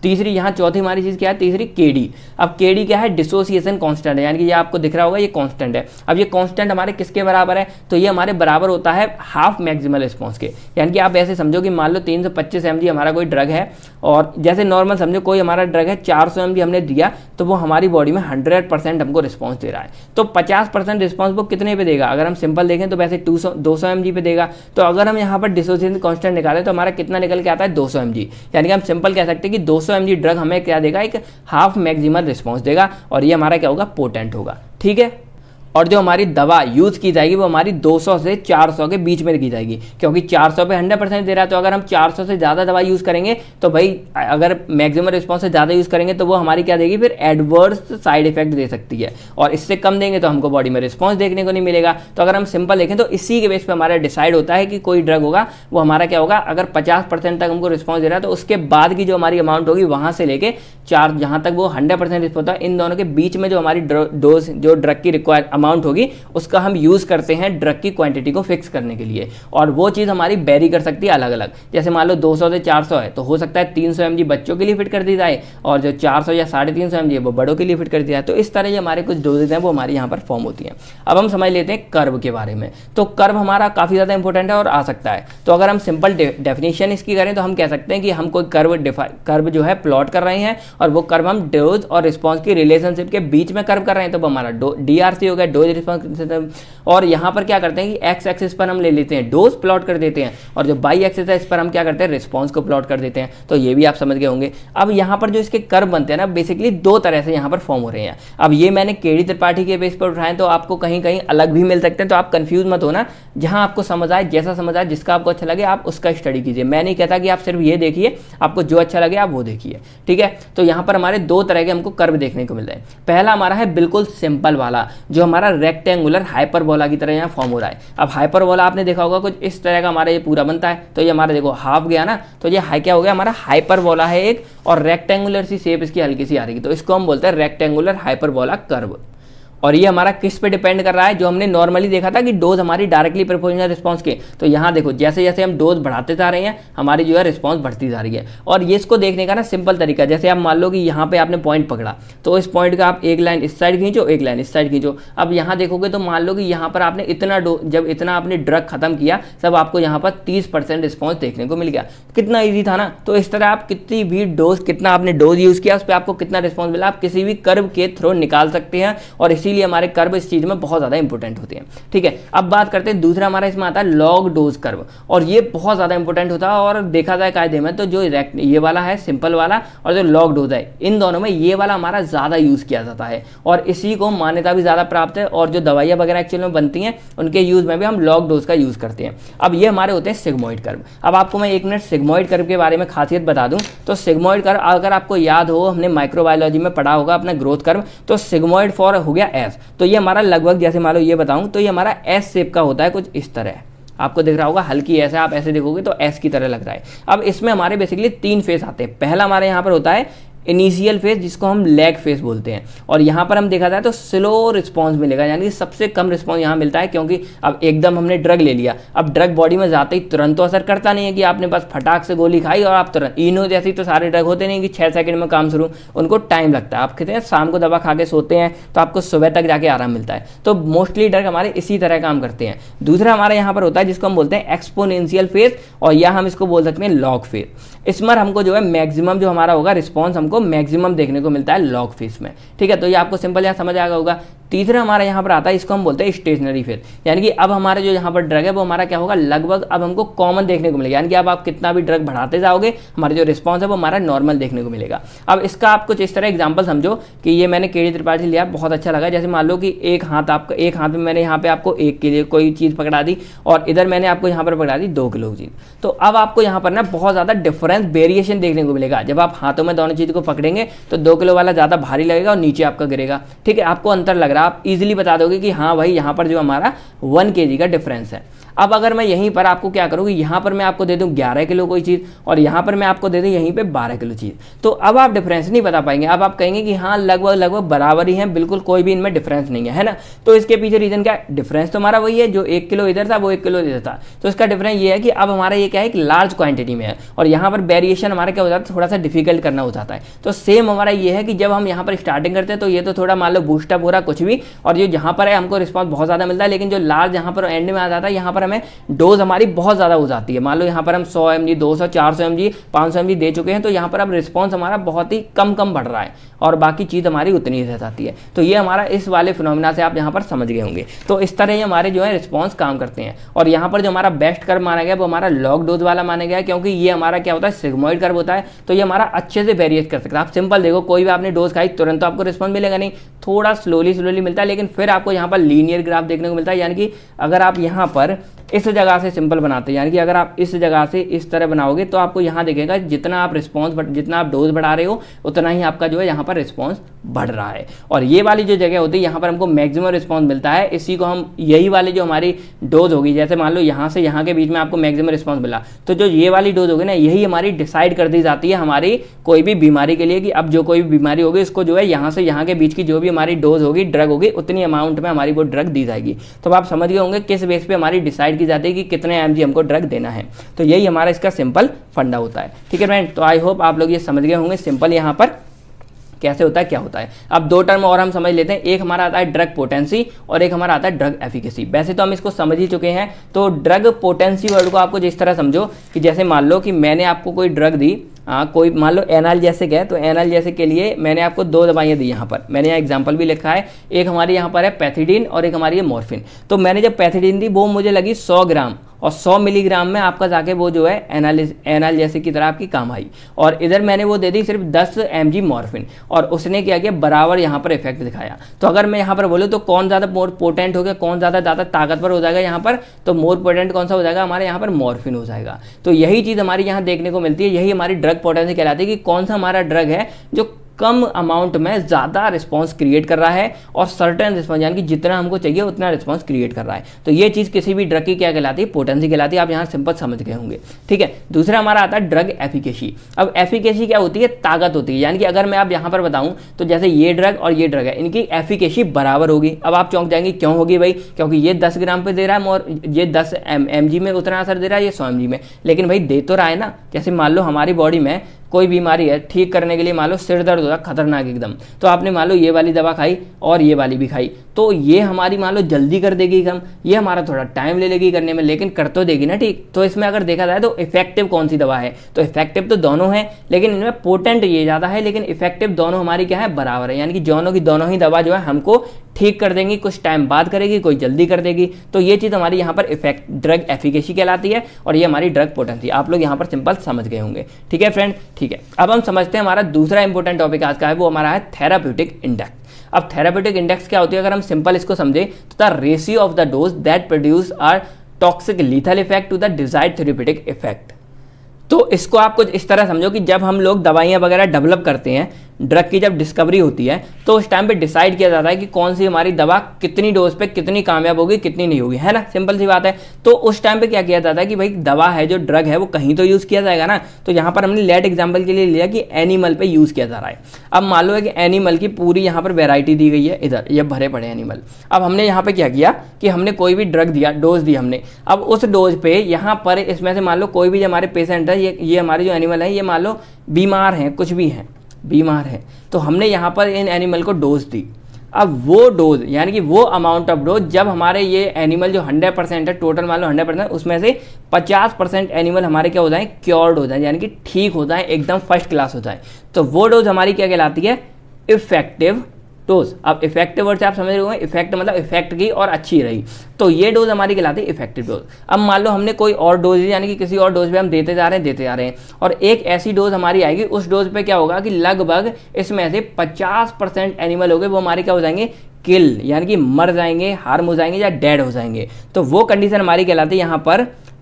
तीसरी यहाँ चौथी हमारी चीज़ क्या है, तीसरी केडी। अब केडी क्या है, डिसोसिएशन कांस्टेंट है, यानी कि ये आपको दिख रहा होगा ये कांस्टेंट है। अब ये कांस्टेंट हमारे किसके बराबर है, तो ये हमारे बराबर होता है हाफ मैक्सिमल रिस्पॉन्स के। यानी कि आप ऐसे समझो कि मान लो तीन सौ पच्चीस एम जी हमारा कोई ड्रग है, और जैसे नॉर्मल समझो कोई हमारा ड्रग है चार सौ एम जी हमने दिया, तो वो हमारी बॉडी में हंड्रेड परसेंट हमको रिस्पॉन्स दे रहा है। तो पचास परसेंट रिस्पॉन्स वो कितने पे देगा, अगर हम सिंपल देखें तो वैसे टू सौ दो सौ एम जी पे देगा। तो अगर हम यहाँ पर डिसोसिएशन कांस्टेंट निकालें तो हमारा कितना निकल के आता है, दो सौ एम जी। यानी कि हम सिंपल कह सकते हैं कि दो सौ एम जी ड्रग हमें क्या देगा, एक हाफ मैक्सिमल रिस्पॉन्स देगा, और ये हमारा क्या होगा, पोटेंट होगा। ठीक है, और जो हमारी दवा यूज़ की जाएगी वो हमारी दो सौ से चार सौ के बीच में की जाएगी, क्योंकि चार सौ पे हंड्रेड परसेंट दे रहा है। तो अगर हम चार सौ से ज़्यादा दवा यूज़ करेंगे तो भाई अगर मैक्सिमम रिस्पॉन्स से ज़्यादा यूज़ करेंगे तो वो हमारी क्या देगी, फिर एडवर्स साइड इफेक्ट दे सकती है, और इससे कम देंगे तो हमको बॉडी में रिस्पॉन्स देखने को नहीं मिलेगा। तो अगर हम सिंपल देखें तो इसी के बेस पर हमारा डिसाइड होता है कि कोई ड्रग होगा वो हमारा क्या होगा, अगर पचास परसेंट तक हमको रिस्पॉन्स दे रहा है तो उसके बाद की जो हमारी अमाउंट होगी वहाँ से लेके चार जहाँ तक वो हंड्रेड परसेंट रिस्पॉन्स होता है, इन दोनों के बीच में जो हमारी डोज जो ड्रग की रिक्वायर अमाउंट होगी उसका हम यूज़ करते हैं ड्रग की क्वांटिटी को फिक्स करने के लिए। और वो चीज़ हमारी वेरी कर सकती है अलग अलग। जैसे मान लो दो सौ से चार सौ है तो हो सकता है तीन सौ एम जी बच्चों के लिए फिट कर दी जाए, और जो चार सौ या साढ़े तीन सौ एम जी है वो बड़ों के लिए फिट कर दी जाए। तो इस तरह हमारे कुछ डोजेज हैं वो हमारी यहाँ पर फॉर्म होती हैं। अब हम समझ लेते हैं कर्व के बारे में। तो कर्व हमारा काफ़ी ज़्यादा इंपॉर्टेंट है और आ सकता है। तो अगर हम सिंपल डेफिनेशन इसकी करें तो हम कह सकते हैं कि हम कोई कर्व कर्व जो है प्लॉट कर रहे हैं, और वो कर्व हम डोज और रिस्पॉन्स की रिलेशनशिप के बीच में कर्व कर रहे हैं। तो हमारा डी आर सी हो गया, डोज रिस्पॉन्स। और यहाँ पर क्या करते हैं कि एक्स एक्सिस पर हम ले लेते हैं डोज प्लॉट कर देते हैं, और जो बाई एक्सिस है इस पर हम क्या करते हैं, रिस्पॉन्स को प्लॉट कर देते हैं। तो ये भी आप समझ गए होंगे। अब यहाँ पर जो इसके कर्व बनते हैं ना, बेसिकली दो तरह से यहाँ पर फॉर्म हो रहे हैं। अब ये मैंने केडी त्रिपाठी के बेस पर उठाएं तो आपको कहीं कहीं अलग भी मिल सकते हैं, तो आप कंफ्यूज मत होना। जहाँ आपको समझ आए, जैसा समझ आए, जिसका आपको अच्छा लगे आप उसका स्टडी कीजिए। मैं नहीं कहता कि आप सिर्फ ये देखिए, आपको जो अच्छा लगे आप वो देखिए। ठीक है, तो यहाँ पर हमारे दो तरह के हमको कर्व देखने को मिल रहे हैं। पहला हमारा है बिल्कुल सिंपल वाला, जो हमारा रेक्टेंगुलर हाइपरबोला की तरह यहाँ फॉर्म हो रहा है। अब हाइपरबोला आपने देखा होगा कुछ इस तरह का हमारा ये पूरा बनता है। तो ये हमारा देखो हाफ गया ना, तो ये हाई क्या हो गया, हमारा हाइपरबोला है एक, और रेक्टेंगुलर सी शेप इसकी हल्की सी आ रही है, तो इसको हम बोलते हैं रेक्टेंगुलर हाइपरबोला कर्व। और ये हमारा किस पे डिपेंड कर रहा है, जो हमने नॉर्मली देखा था कि डोज हमारी डायरेक्टली प्रोपोर्शनल रिस्पांस के। तो यहाँ देखो जैसे जैसे हम डोज बढ़ाते जा रहे हैं हमारी जो है रिस्पांस बढ़ती जा रही है। और ये इसको देखने का ना सिंपल तरीका, जैसे आप मान लो कि यहाँ पे आपने पॉइंट पकड़ा, तो इस पॉइंट का आप एक लाइन इस साइड खींचो, एक लाइन इस साइड खींचो। अब यहाँ देखोगे तो मान लो कि यहाँ पर आपने इतना डो जब इतना आपने ड्रग खत्म किया तब आपको यहाँ पर तीस परसेंट रिस्पॉन्स देखने को मिल गया। कितना ईजी था ना। तो इस तरह आप कितनी भी डोज कितना आपने डोज यूज़ किया उस पर आपको कितना रिस्पॉन्स मिला, आप किसी भी कर्व के थ्रू निकाल सकते हैं। और इसीलिए हमारे कर्व चीज में बहुत ज्यादा इंपॉर्टेंट होते हैं। ठीक है, अब बात करते हैं दूसरा हमारा इसमें आता है लॉग डोज कर्व, और ये बहुत ज्यादा इंपॉर्टेंट होता है। और देखा जाए कायदे में तो जो ये वाला है सिंपल वाला और जो लॉग डोज है, इन दोनों में ये वाला हमारा ज्यादा यूज किया जाता है और इसी को मान्यता भी ज्यादा प्राप्त है। और जो दवाइयां वगैरह एक्चुअली में बनती हैं उनके यूज में भी हम लॉग डोज का यूज करते हैं। अब ये हमारे होते हैं सिग्मोइड कर्व। अब आपको मैं एक मिनट सिग्मोइड कर्व के बारे में खासियत बता दूं तो सिग्मोइड कर्व अगर आपको याद हो, हमने माइक्रोबायोलॉजी में पढ़ा होगा अपना ग्रोथ कर्व, तो सिग्मोइड फॉर हो गया एस। तो ये हमारा लगभग जैसे मान लो ये बताऊं तो ये हमारा एस शेप का होता है, कुछ इस तरह आपको दिख रहा होगा, हल्की ऐसा आप ऐसे देखोगे तो एस की तरह लग रहा है। अब इसमें हमारे बेसिकली तीन फेस आते हैं। पहला हमारे यहाँ पर होता है इनिशियल फेज जिसको हम लैग फेज बोलते हैं, और यहाँ पर हम देखा जाए तो स्लो रिस्पांस मिलेगा, यानी कि सबसे कम रिस्पांस यहाँ मिलता है क्योंकि अब एकदम हमने ड्रग ले लिया। अब ड्रग बॉडी में जाते ही तुरंत तो असर करता नहीं है कि आपने बस फटाक से गोली खाई और आप तुरंत, इनो जैसी तो सारे ड्रग होते नहीं कि छः सेकंड में काम शुरू, उनको टाइम लगता है। आप कहते हैं शाम को दवा खा के सोते हैं तो आपको सुबह तक जाके आराम मिलता है। तो मोस्टली ड्रग हमारे इसी तरह काम करते हैं। दूसरा हमारे यहाँ पर होता है जिसको हम बोलते हैं एक्सपोनेंशियल फेज, और या हम इसको बोल सकते हैं लॉग फेज। इसमें हमको जो है मैक्सिमम जो हमारा होगा रिस्पांस हमको मैक्सिमम देखने को मिलता है लॉग फेज में। ठीक है, तो ये आपको सिंपल यहाँ समझ आ गया होगा। तीसरा हमारा यहाँ पर आता है, इसको हम बोलते हैं स्टेशनरी फेज, यानी कि अब हमारे जो यहाँ पर ड्रग है वो हमारा क्या होगा, लगभग अब हमको कॉमन देखने को मिलेगा, यानी कि अब आप कितना भी ड्रग बढ़ाते जाओगे हमारे जो रिस्पांस है वो हमारा नॉर्मल देखने को मिलेगा। अब इसका आप कुछ इस तरह एग्जांपल समझो कि ये मैंने केडी त्रिपाठी लिया, बहुत अच्छा लगा। जैसे मान लो कि एक हाथ आपका, एक हाथ में मैंने यहाँ पे आपको एक के लिए कोई चीज़ पकड़ा दी और इधर मैंने आपको यहाँ पर पकड़ा दी दो किलो की चीज़, तो अब आपको यहाँ पर ना बहुत ज़्यादा डिफरेंस वेरिएशन देखने को मिलेगा। जब आप हाथों में दोनों चीज़ को पकड़ेंगे तो दो किलो वाला ज़्यादा भारी लगेगा और नीचे आपका गिरेगा। ठीक है, आपको अंतर लग रहा आप इजीली बता दोगे कि हाँ भाई यहाँ पर जो हमारा वन के जी का डिफरेंस है। अब अगर मैं यहीं पर आपको क्या करूँ कि यहाँ पर मैं आपको दे दूँ ग्यारह किलो कोई चीज़ और यहाँ पर मैं आपको दे दूँ यहीं पे बारह किलो चीज़, तो अब आप डिफरेंस नहीं बता पाएंगे। अब आप कहेंगे कि हाँ लगभग लगभग बराबर ही हैं, बिल्कुल कोई भी इनमें डिफरेंस नहीं है, है ना। तो इसके पीछे रीजन क्या है, डिफरेंस तो हमारा वही है, जो एक किलो इधर था वो एक किलो इधर था। तो इसका डिफरेंस ये है कि अब हमारा ये क्या है, एक लार्ज क्वांटिटी में है और यहाँ पर वेरिएशन हमारा क्या हो जाता है, थोड़ा सा डिफिकल्ट करना हो जाता है। तो सेम हमारा ये है कि जब हम यहाँ पर स्टार्टिंग करते हैं तो ये तो थोड़ा मान लो बूस्टअप हो रहा कुछ भी, और जो यहाँ पर है हमको रिस्पॉन्स बहुत ज़्यादा मिलता है, लेकिन जो लार्ज यहाँ पर एंड में आ जाता है यहाँ पर हमें डोज हमारी बहुत ज़्यादा हो जाती है। मान लो यहाँ पर हम सौ एम जी, दो सौ, चार सौ एम जी, पाँच सौ एम जी दे चुके हैं, तो यहाँ पर अब रिस्पॉन्स हमारा बहुत ही कम कम बढ़ रहा है और बाकी चीज़ हमारी उतनी ही रह जाती है। तो ये हमारा इस वाले फिनोमिना से आप यहाँ पर समझ गए होंगे। तो इस तरह ही हमारे जो है रिस्पॉन्स काम करते हैं। और यहाँ पर जो हमारा बेस्ट कर्व माना गया वो हमारा लॉग डोज वाला माना गया है, क्योंकि ये हमारा क्या होता है, सिग्मोइड कर्व होता है, तो ये हमारा अच्छे से वेरिएट कर सकता है। आप सिंपल देखो, कोई भी आपने डोज खाई तुरंत तो आपको रिस्पॉन्स मिलेगा नहीं, थोड़ा स्लोली स्लोली मिलता है, लेकिन फिर आपको यहाँ पर लीनियर ग्राफ देखने को मिलता है। यानी कि अगर आप यहाँ पर इस जगह से सिंपल बनाते हैं, यानी कि अगर आप इस जगह से इस तरह बनाओगे तो आपको यहाँ देखेगा जितना आप रिस्पॉन्स जितना आप डोज बढ़ा रहे हो उतना ही आपका जो है यहाँ पर रिस्पॉन्स बढ़ रहा है। और ये वाली जो जगह होती है यहाँ पर हमको मैक्सिमम रिस्पॉन्स मिलता है, इसी को हम यही वाली जो हमारी डोज होगी, जैसे मान लो यहाँ से यहाँ के बीच में आपको मैक्सिमम रिस्पॉन्स मिला, तो जो ये वाली डोज होगी ना यही हमारी डिसाइड कर दी जाती है हमारी कोई भी बीमारी के लिए, कि अब जो कोई भी बीमारी होगी इसको जो है यहाँ से यहाँ के बीच की जो भी हमारी डोज होगी, ड्रग होगी, उतनी अमाउंट में हमारी वो ड्रग दी जाएगी। तो आप समझ गए होंगे किस बेस पे हमारी डिसाइड की जाती है कि कितने एम जी हमको ड्रग देना है। तो यही हमारा इसका सिंपल फंडा होता है। ठीक है फ्रेंड, तो आई होप आप लोग ये समझ गए होंगे सिंपल यहाँ पर कैसे होता है, क्या होता है। अब दो टर्म और हम समझ लेते हैं, एक हमारा आता है ड्रग पोटेंसी और एक हमारा आता है ड्रग एफिकेसी। वैसे तो हम इसको समझ ही चुके हैं। तो ड्रग पोटेंसी वर्ड को आपको जिस तरह समझो कि जैसे मान लो कि मैंने आपको कोई ड्रग दी, हाँ कोई मान लो एनाल्जेसिक है, तो एनाल्जेसिक के लिए मैंने आपको दो दवाइयाँ दी। यहाँ पर मैंने यहाँ एग्जांपल भी लिखा है, एक हमारी यहाँ पर है पैथिडीन और एक हमारी है मॉर्फिन। तो मैंने जब पैथिडीन दी वो मुझे लगी सौ ग्राम और सौ मिलीग्राम में आपका जाके वो जो है एनालिस एनाल्जेसिक की तरह आपकी काम आई, और इधर मैंने वो दे दी सिर्फ दस एम जी मॉर्फिन, और उसने क्या किया बराबर यहाँ पर इफेक्ट दिखाया। तो अगर मैं यहाँ पर बोलूँ तो कौन ज़्यादा मोर पोटेंट हो गया, कौन ज़्यादा ज़्यादा ताकतवर हो जाएगा यहाँ पर, तो मोर पोटेंट कौन सा हो जाएगा हमारे यहाँ पर मॉर्फिन हो जाएगा। तो यही चीज़ हमारी यहाँ देखने को मिलती है, यही हमारी ड्रग पोटेंसी कहलाती है कि कौन सा हमारा ड्रग है जो कम अमाउंट में ज़्यादा रिस्पांस क्रिएट कर रहा है और सर्टेन रिस्पांस यानी कि जितना हमको चाहिए उतना रिस्पांस क्रिएट कर रहा है। तो ये चीज़ किसी भी ड्रग की क्या कहलाती है, पोटेंसी कहलाती है। आप यहाँ सिंपल समझ गए होंगे। ठीक है, दूसरा हमारा आता है ड्रग एफिकेसी। अब एफिकेसी क्या होती है, ताकत होती है। यानी कि अगर मैं आप यहाँ पर बताऊँ तो जैसे ये ड्रग और ये ड्रग है, इनकी एफिकेसी बराबर होगी। अब आप चौंक जाएंगे क्यों होगी भाई, क्योंकि ये दस ग्राम पे दे रहा है और ये दस एम एम जी में उतना असर दे रहा है, ये सौ एम जी में, लेकिन भाई दे तो रहा है ना। जैसे मान लो हमारी बॉडी में कोई बीमारी है, ठीक करने के लिए मान लो सिर दर्द होता खतरनाक एकदम, तो आपने मान लो ये वाली दवा खाई और ये वाली भी खाई, तो ये हमारी मान लो जल्दी कर देगी कम, ये हमारा थोड़ा टाइम ले लेगी करने में, लेकिन कर तो देगी ना। ठीक, तो इसमें अगर देखा जाए तो इफेक्टिव कौन सी दवा है, तो इफेक्टिव तो दोनों है, लेकिन इनमें पोटेंट ये ज़्यादा है, लेकिन इफेक्टिव दोनों हमारी क्या है, बराबर है। यानी कि दोनों की दोनों ही दवा जो है हमको ठीक कर देंगी, कुछ टाइम बाद करेगी, कोई जल्दी कर देगी। तो ये चीज़ हमारी यहाँ पर इफेक्ट ड्रग एफिकेसी कहलाती है और ये हमारी ड्रग पोटेंसी। आप लोग यहाँ पर सिंपल समझ गए होंगे। ठीक है फ्रेंड, ठीक है। अब हम समझते हैं हमारा दूसरा इंपॉर्टेंट टॉपिक आज का है, वो हमारा है थेराप्यूटिक इंडेक्स। अब थेराप्यूटिक इंडेक्स क्या होती है, अगर हम सिंपल इसको समझे तो the ratio of the dose that produce or toxic lethal effect to the desired therapeutic effect. तो इसको आप कुछ इस तरह समझो कि जब हम लोग दवाइयाँ वगैरह डेवलप करते हैं, ड्रग की जब डिस्कवरी होती है, तो उस टाइम पे डिसाइड किया जाता है कि कौन सी हमारी दवा कितनी डोज पे कितनी कामयाब होगी, कितनी नहीं होगी, है ना। सिंपल सी बात है। तो उस टाइम पे क्या किया जाता है कि भाई दवा है, जो ड्रग है वो कहीं तो यूज़ किया जाएगा ना। तो यहाँ पर हमने लेट एग्जाम्पल के लिए लिया कि एनिमल पे यूज़ किया जा रहा है। अब मान लो है कि एनिमल की पूरी यहाँ पर वेराइटी दी गई है, इधर ये भरे पड़े एनिमल। अब हमने यहाँ पे क्या किया कि हमने कोई भी ड्रग दिया, डोज दी हमने। अब उस डोज पे यहाँ पर इसमें से मान लो कोई भी जो हमारे पेशेंट है, ये ये हमारे जो एनिमल है, ये मान लो बीमार हैं, कुछ भी हैं, बीमार है, तो हमने यहाँ पर इन एनिमल को डोज दी। अब वो डोज यानी कि वो अमाउंट ऑफ डोज, जब हमारे ये एनिमल जो हंड्रेड परसेंट है, टोटल मान लो हंड्रेड परसेंट, उसमें से पचास परसेंट एनिमल हमारे क्या हो जाए, क्योर्ड हो जाए, यानी कि ठीक हो जाए, एकदम फर्स्ट क्लास हो जाए, तो वो डोज हमारी क्या कहलाती है, इफेक्टिव डोज। अब इफेक्टिव वर्ड से आप समझ रहे होंगे, इफेक्ट मतलब इफेक्ट की और अच्छी रही, तो ये डोज हमारी कहलाती है इफेक्टिव डोज। अब मान लो हमने कोई और डोज यानी कि किसी और डोज पे हम देते जा रहे हैं देते जा रहे हैं और एक ऐसी डोज हमारी आएगी, उस डोज पे क्या होगा कि लगभग इसमें से पचास परसेंट एनिमल हो गए, वो हमारे क्या हो जाएंगे, किल, यानी कि मर जाएंगे, हार्म हो जाएंगे या डेड हो जाएंगे। तो वो कंडीशन हमारी कहलाती है यहाँ पर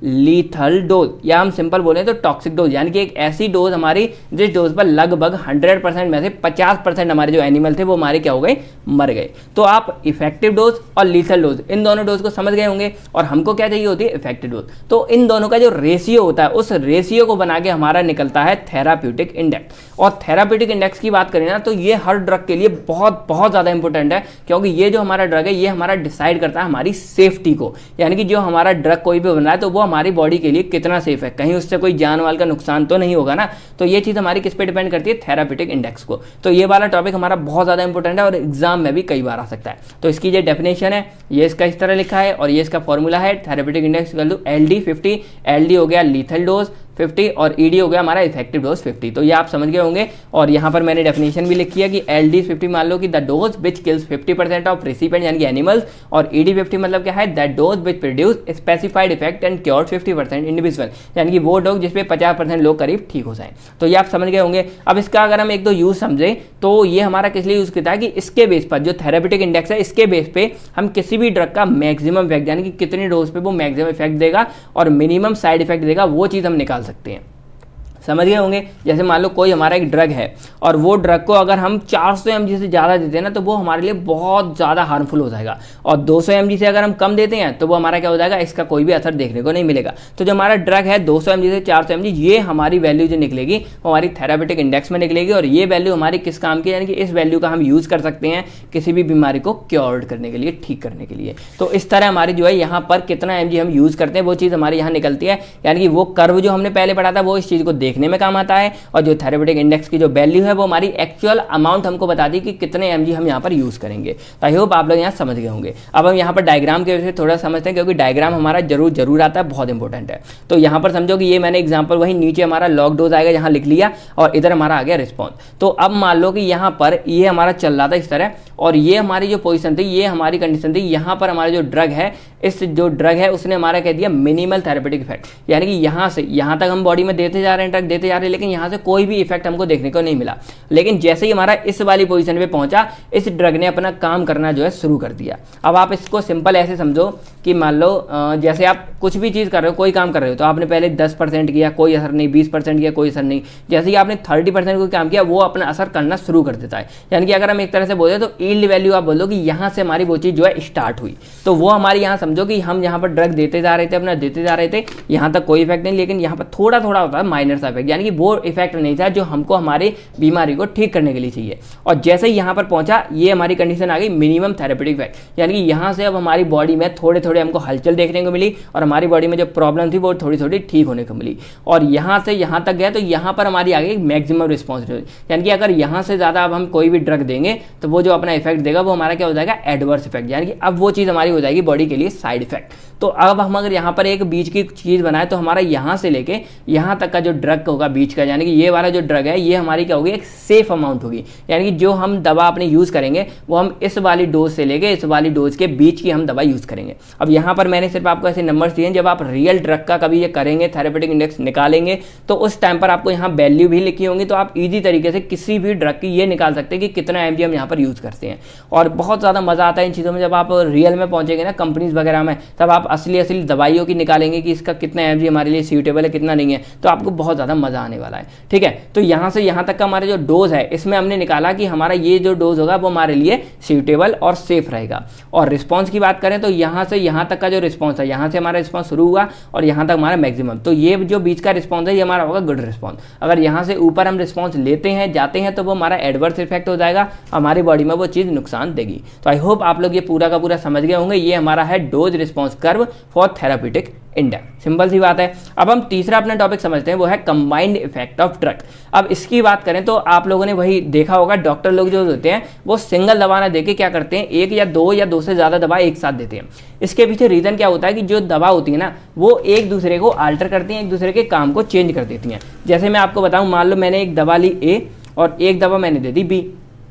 लीथल डोज, या हम सिंपल बोले तो टॉक्सिक डोज, यानी कि एक ऐसी डोज हमारी जिस डोज पर लगभग हंड्रेड परसेंट में से पचास परसेंट हमारे जो एनिमल थे वो हमारे क्या हो गए, मर गए। तो आप इफेक्टिव डोज और लीथल डोज इन दोनों डोज को समझ गए होंगे, और हमको क्या चाहिए होती है, इफेक्टिव डोज। तो इन दोनों का जो रेशियो होता है उस रेशियो को बना के हमारा निकलता है थेराप्यूटिक इंडेक्स। और थेराप्यूटिक इंडेक्स की बात करें ना तो ये हर ड्रग के लिए बहुत बहुत ज़्यादा इंपॉर्टेंट है, क्योंकि ये जो हमारा ड्रग है ये हमारा डिसाइड करता है हमारी सेफ्टी को, यानी कि जो हमारा ड्रग कोई भी बन रहा है तो वो हमारी बॉडी के लिए कितना सेफ है, कहीं उससे कोई जान वाल का नुकसान तो नहीं होगा ना। तो ये चीज़ हमारी किस पे डिपेंड करती है, थेराप्यूटिक इंडेक्स को। तो ये वाला टॉपिक हमारा बहुत ज़्यादा इंपॉर्टेंट है और एग्जाम में भी कई बार आ सकता है। तो इसकी जो डेफिनेशन है ये इसका इस तरह लिखा है, और ये इसका फॉर्मूला है therapeutic index equal to L D fifty, L D हो गया लीथल डोज फिफ्टी और ईडी हो गया हमारा इफेक्टिव डोज फिफ्टी। तो ये आप समझ गए होंगे, और यहाँ पर मैंने डेफिनेशन भी लिखी है कि एल डी फिफ्टी मान लो कि the dose which kills fifty percent of recipient यानी कि एनिमल्स, और ईडी फिफ्टी मतलब क्या है, that dose which produce specified effect and cured fifty percent individual, यानी कि वो डोज जिसपे पचास परसेंट लोग करीब ठीक हो जाए। तो ये आप समझ गए होंगे। अब इसका अगर हम एक दो यूज समझें तो ये हमारा किस लिए यूज करता है कि इसके बेस पर जो थेराप्यूटिक इंडेक्स है इसके बेस पे हम किसी भी ड्रग का मैक्सिमम इफेक्ट यानी कि कितनी डोज पे वो मैक्सिमम इफेक्ट देगा और मिनिमम साइड इफेक्ट देगा वो चीज़ हम निकाल सकते हैं। समझ गए होंगे। जैसे मान लो कोई हमारा एक ड्रग है और वो ड्रग को अगर हम चार सौ एम जी से ज़्यादा देते हैं ना तो वो हमारे लिए बहुत ज़्यादा हार्मफुल हो जाएगा, और दो सौ एम जी से अगर हम कम देते हैं तो वो हमारा क्या हो जाएगा, इसका कोई भी असर देखने को नहीं मिलेगा। तो जो हमारा ड्रग है दो सौ एम जी से चार सौ एम जी, ये हमारी वैल्यू जो निकलेगी वो हमारी थेराप्यूटिक इंडेक्स में निकलेगी, और ये वैल्यू हमारी किस काम की, यानी कि इस वैल्यू का हम यूज़ कर सकते हैं किसी भी बीमारी को क्योर करने के लिए, ठीक करने के लिए। तो इस तरह हमारी जो है यहाँ पर कितना एम जी हम यूज़ करते हैं वो चीज़ हमारे यहाँ निकलती है, यानी कि वो कर्व जो हमने पहले पढ़ा था वो इस चीज़ को देखने में काम आता है, और जो थेराप्यूटिक इंडेक्स की जो वैल्यू है वो हमारी एक्चुअल अमाउंट हमको बता दी कि कितने एमजी हम यहाँ पर यूज करेंगे। तो आई होप आप लोग यहाँ समझ गए होंगे। अब हम यहाँ पर डायग्राम के वजह से थोड़ा समझते हैं, क्योंकि डायग्राम हमारा जरूर जरूर आता है, बहुत इंपॉर्टेंट है। तो यहाँ पर समझो कि ये मैंने एग्जाम्पल वही नीचे हमारा लॉग डोज आएगा यहाँ लिख लिया, और इधर हमारा आ गया रिस्पॉन्स। तो अब मान लो कि यहाँ पर ये हमारा चल रहा था इस तरह, और ये हमारी जो पोजीशन थी, ये हमारी कंडीशन थी, यहाँ पर हमारा जो ड्रग है, इस जो ड्रग है उसने हमारा कह दिया मिनिमल थेरेपेटिक इफेक्ट, यानी कि यहाँ से यहाँ तक हम बॉडी में देते जा रहे हैं, ड्रग देते जा रहे हैं, लेकिन यहाँ से कोई भी इफेक्ट हमको देखने को नहीं मिला। लेकिन जैसे ही हमारा इस वाली पोजीशन पे पहुंचा, इस ड्रग ने अपना काम करना जो है शुरू कर दिया। अब आप इसको सिंपल ऐसे समझो कि मान लो जैसे आप कुछ भी चीज़ कर रहे हो, कोई काम कर रहे हो, तो आपने पहले दस परसेंट किया कोई असर नहीं, बीस परसेंट किया कोई असर नहीं, जैसे ही आपने थर्टी परसेंट कोई काम किया वो अपना असर करना शुरू कर देता है। यानी कि अगर हम एक तरह से बोले तो ईल्ड वैल्यू आप बोलो कि यहाँ से हमारी वो चीज़ जो है स्टार्ट हुई, तो वो हमारी यहाँ समझो कि हम यहाँ पर ड्रग देते जा रहे थे, अपना देते जा रहे थे, यहाँ तक कोई इफेक्ट नहीं, लेकिन यहाँ पर थोड़ा थोड़ा होता है माइनर सा इफेक्ट, यानी कि वो इफेक्ट नहीं था जो हमको हमारी बीमारी को ठीक करने के लिए चाहिए। और जैसे ही यहाँ पर पहुंचा, ये हमारी कंडीशन आ गई मिनिमम थेरेपेटिक इफेक्ट, यानी कि यहाँ से अब हमारी बॉडी में थोड़े थोड़े हमको हलचल देखने को मिली, और हमारी बॉडी में जो प्रॉब्लम थी वो थोड़ी थोड़ी ठीक होने को मिली। और यहाँ से यहाँ तक गया तो यहाँ पर हमारी आ गई मैक्सिमम रिस्पॉन्स, यानी कि अगर यहाँ से ज़्यादा अब हम कोई भी ड्रग देंगे तो वो जो अपना इफेक्ट देगा वो हमारा क्या हो जाएगा, एडवर्स इफेक्ट, यानी कि अब वो चीज़ हमारी हो जाएगी बॉडी के लिए साइड इफेक्ट। तो अब हम अगर यहाँ पर एक बीच की चीज़ बनाए तो हमारा यहाँ से लेके यहाँ तक का जो ड्रग होगा बीच का, यानी कि ये वाला जो ड्रग है ये हमारी क्या होगी, एक सेफ अमाउंट होगी, यानी कि जो हम दवा अपने यूज़ करेंगे वो हम इस वाली डोज से लेके इस वाली डोज के बीच की हम दवा यूज़ करेंगे। अब यहाँ पर मैंने सिर्फ आपको ऐसे नंबर्स दिए हैं, जब आप रियल ड्रग का कभी ये करेंगे, थेरेपेटिक इंडेक्स निकालेंगे, तो उस टाइम पर आपको यहाँ वैल्यू भी लिखी होंगी, तो आप ईजी तरीके से किसी भी ड्रग की ये निकाल सकते हैं कि कितना एम जी हम यहाँ पर यूज़ करते हैं। और बहुत ज़्यादा मज़ा आता है इन चीज़ों में, जब आप रियल में पहुँचेंगे ना कंपनीज वगैरह में, तब आप असली असली दवाइयों की निकालेंगे कि इसका कितना एम जी हमारे लिए सूटेबल है, कितना नहीं है, तो आपको बहुत ज़्यादा मज़ा आने वाला है। ठीक है, तो यहाँ से यहाँ तक का हमारा जो डोज है इसमें हमने निकाला कि हमारा ये जो डोज होगा वो हमारे लिए सूटेबल और सेफ रहेगा। और रिस्पॉन्स की बात करें तो यहाँ से यहाँ तक का जो रिस्पॉन्स है, यहाँ से हमारा रिस्पॉन्स शुरू हुआ और यहाँ तक हमारा मैक्सिमम, तो ये जो बीच का रिस्पॉन्स है ये हमारा होगा गुड रिस्पॉन्स। अगर यहाँ से ऊपर हम रिस्पॉन्स लेते हैं जाते हैं तो वो हमारा एडवर्स इफेक्ट हो जाएगा, हमारी बॉडी में वो चीज़ नुकसान देगी। तो आई होप आप लोग ये पूरा का पूरा समझ गए होंगे। ये हमारा है dose response curve for therapeutic index, simple सी बात है। अब हम तीसरा अपना टॉपिक समझते हैं, वो है कंबाइंड इफेक्ट ऑफ ड्रग। अब इसकी बात करें तो आप लोगों ने वही देखा होगा, डॉक्टर लोग जो होते हैं वो सिंगल दवा ना देके क्या करते हैं, एक या दो या दो से ज़्यादा दवा एक साथ देते हैं। इसके पीछे रीज़न क्या होता है कि जो दवा होती है ना वो एक दूसरे को आल्टर करती हैं, एक दूसरे के काम को चेंज कर देती हैं। जैसे मैं आपको बताऊँ, मान लो मैंने एक दवा ली ए और एक दवा मैंने दे दी बी,